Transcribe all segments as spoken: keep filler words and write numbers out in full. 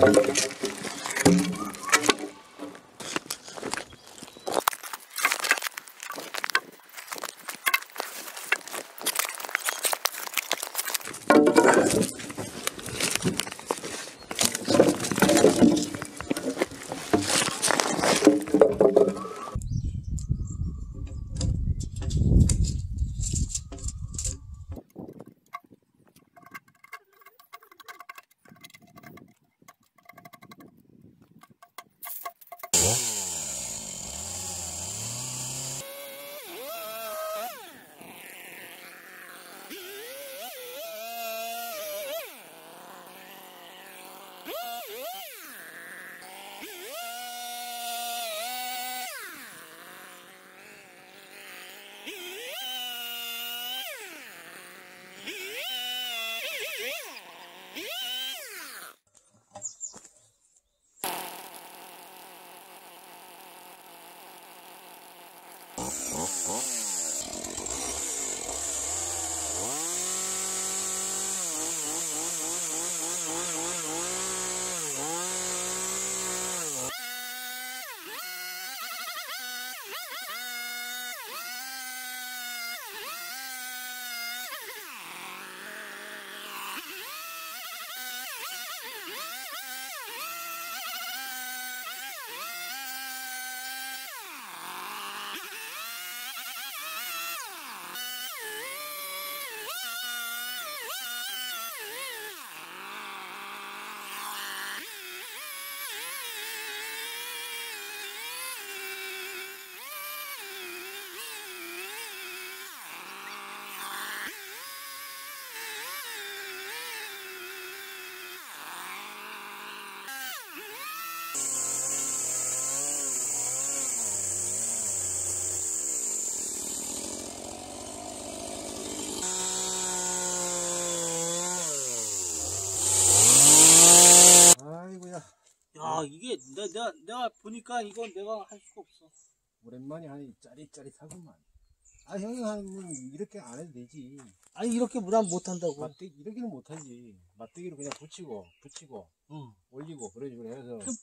야, 이게 내, 내가 내가 보니까 이건 내가 할 수가 없어. 오랜만에 하니 짜릿짜릿하구만. 아, 형이 하면 이렇게 안 해도 되지. 아니 이렇게 무단 못 한다고. 맞대기 이렇게는 못 하지. 맞대기로 그냥 붙이고 붙이고 응. 올리고 그런 식으로 해서 그...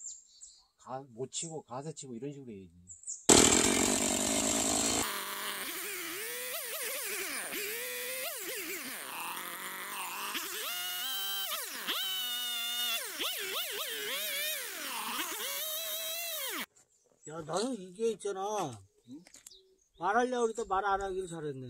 가, 못 치고 가서 치고 이런 식으로 해야지. 야, 나는 이게 있잖아. 응? 말하려고 그러다 말 안 하기를 잘했네.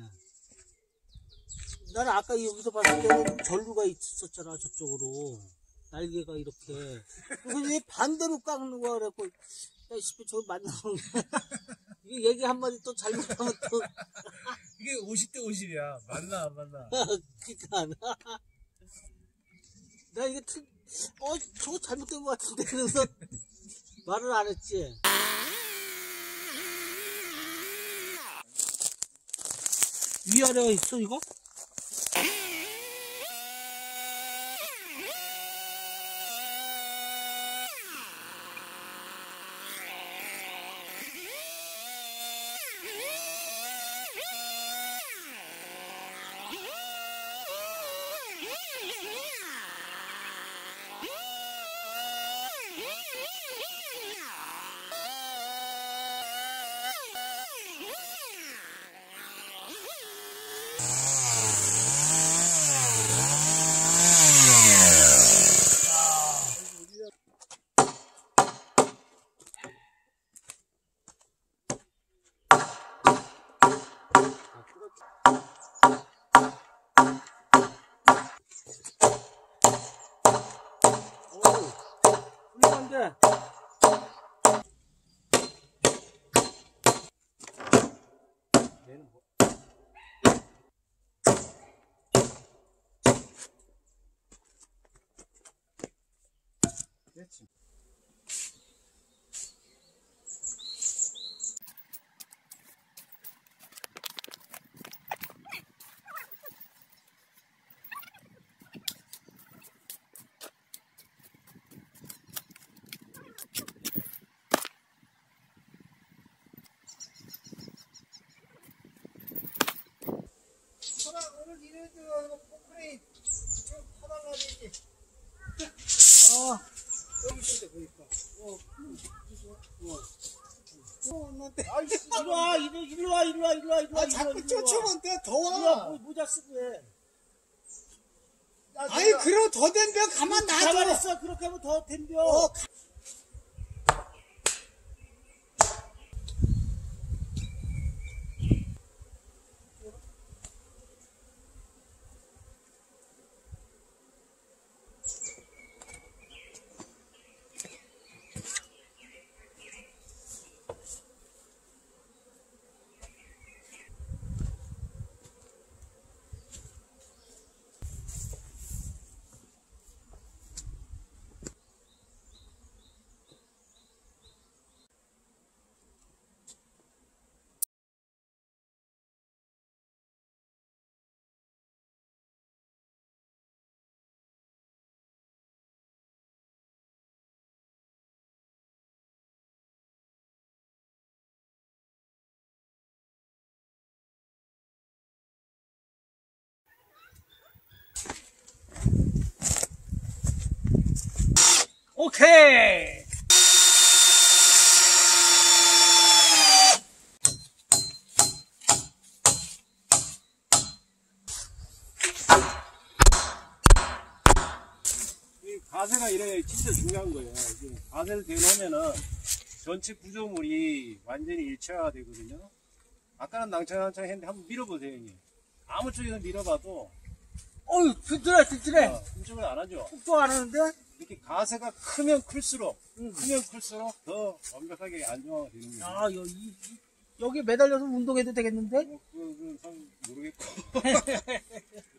나는 아까 여기서 봤을 때는 전류가 있었잖아, 저쪽으로. 날개가 이렇게. 그래서 얘 반대로 깎는 거야, 그래갖고, 야, 씨, 저거 맞나? 이게 얘기 한마디 또 잘못하면 또. 이게 오십 대 오십이야. 맞나, 안 맞나? 그니까. 나 이게 틀, 어, 저거 잘못된 것 같은데. 그래서 말을 안 했지. 위아래가 있어, 이거? 훌륭한데. 얘는 뭐? 됐지. 오늘 니네 저 포크레인 좀 퍼달라야 되지. 어, 이쁘다 보니까. 어, 어. 어, 엄마한테. 이리 와, 이리, 이리 와, 이리 와, 이리 와, 이리 와. 아, 자꾸 쫓아오면 돼, 더 이리 와, 와. 모- 모자 쓰고 해. 야, 아이, 내가 그럼 더 댐벼. 가만 놔둬. 가만히 있어. 그렇게 하면 더 덤벼. 어, 오케이. 이 가세가 이래 진짜 중요한 거예요. 이게 가세를 대놓으면은 전체 구조물이 완전히 일체화가 되거든요. 아까는 낭창낭창 했는데 한번 밀어보세요, 형님. 아무 쪽에서 밀어봐도 어휴, 든든해, 든든해. 어, 힘쪽을 안 하죠. 뚝도 안 하는데? 이렇게 가세가 크면 클수록 응. 크면 클수록 더 완벽하게 안정화가 되는 거예요. 아, 여기, 이- 여기 매달려서 운동해도 되겠는데? 뭐, 그건 참 모르겠고.